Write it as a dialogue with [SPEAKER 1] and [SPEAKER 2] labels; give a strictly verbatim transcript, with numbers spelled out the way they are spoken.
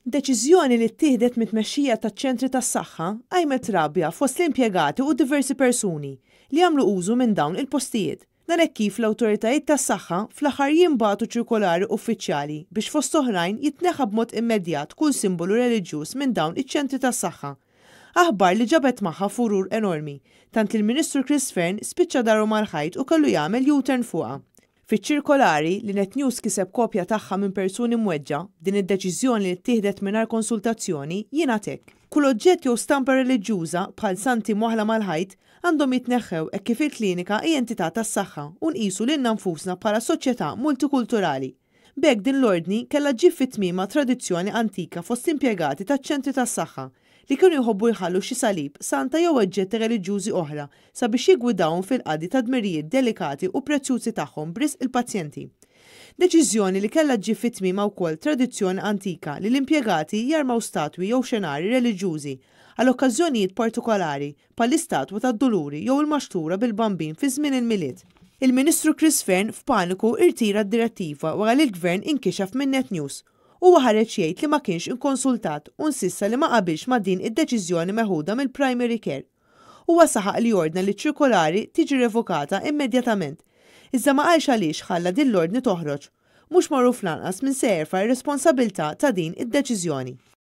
[SPEAKER 1] Deċiżjoni li ttieħdet mit-tmexxija taċ-ċentri tas-saħħa għajmet rabbja fost l-impjegati u diversi persuni li jagħmlu użu minn dawn il-postijiet. Dan hekk kif l-awtoritajiet tas-saħħa fl-aħħar jinbagħtu ċirkolari uffiċjali biex fost oħrajn jitneħħa b'mod immedjat kull simbolu reliġjuż minn dawn iċ-ċentri tas-saħħa. Aħbar li ġabet magħha furur enormi, tant li l-Ministru Chris Fearn spiċċa daru mal-ħajt u kellu jagħmel U-turn fuqha. Fiċ-ċirkolari li Net News kiseb kopja tagħha minn persuni mweġġa din id-deċiżjoni li ttieħdet mingħajr konsultazzjoni jingħad hekk. Kull oġġett jew stampa reliġjuża bħal santi moħla mal-ħajt għandhom jitneħħew hekk kif il-klinika hija entità tas-saħħa u nqisu lilna nfusna bħala soċjetà multikulturali. B'hekk din l-ordni kellha ġġib fit-tmiema tradizzjoni antika fost impjegati taċ-ċentri tas-saħħa li kienu jħobbu jħallu xi salib, santa jew oġġetti reliġjużi oħra sabiex jiggwidawhom fil-qadi ta' dmirijiet delikati u prezzjużi tagħhom brisq il-pazjenti. Deċiżjoni li kellha ġġib fit-tmiema wkoll tradizzjoni antika li l-impjegati jarmaw statwi jew xenari reliġjużi għal okkażjonijiet partikolari bħall-istatwa tad-Duluri jew il-maxtura bil-bambin fi żmien il-milied. Il-Ministru Chris Fearn f'paniku irtira d-direttiva wara li l-Gvern inkixef minn Net News u ħareġ jgħid li ma kienx inkonsultat u nsissa li ma qabilx ma' din id-deċiżjoni meħuda mill-Primary Care. Huwa saħaq li jordna li ċ-ċirkolari tiġi revokata immedjatament. Iżda ma qalx għaliex ħalla din l-ordni toħroġ. Mhux magħruf lanqas min se jerfa' r-responsabbiltà ta' din id-deċiżjoni.